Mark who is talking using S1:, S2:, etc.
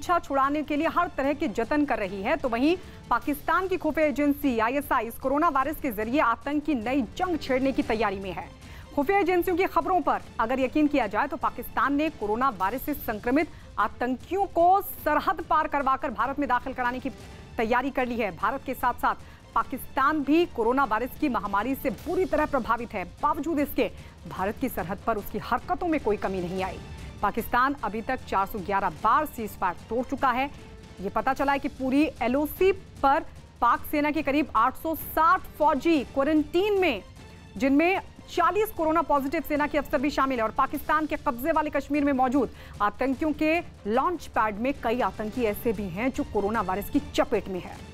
S1: पीछा छुड़ाने के लिए हर तरह के जतन कर रही है, तो वहीं पाकिस्तान की खुफिया एजेंसी आईएसआई इस कोरोना वायरस के जरिए आतंक की नई जंग छेड़ने की तैयारी में है। खुफिया एजेंसियों की खबरों पर अगर यकीन किया जाए तो पाकिस्तान ने कोरोना वायरस से संक्रमित आतंकियों को सरहद पार करवाकर भारत में दाखिल कराने की तैयारी कर ली है। भारत के साथ साथ पाकिस्तान भी कोरोना वायरस की महामारी से बुरी तरह प्रभावित है। बावजूद इसके भारत की सरहद पर उसकी हरकतों में कोई कमी नहीं आई। पाकिस्तान अभी तक 411 बार सीजफायर तोड़ चुका है। ये पता चला है कि पूरी एलओसी पर पाक सेना के करीब 860 फौजी क्वारंटीन में, जिनमें 40 कोरोना पॉजिटिव सेना के अफसर भी शामिल है। और पाकिस्तान के कब्जे वाले कश्मीर में मौजूद आतंकियों के लॉन्च पैड में कई आतंकी ऐसे भी हैं जो कोरोना वायरस की चपेट में है।